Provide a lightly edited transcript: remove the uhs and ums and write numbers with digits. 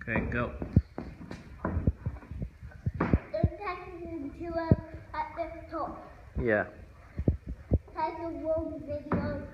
Okay, go. At the top. Yeah. Take a wrong video.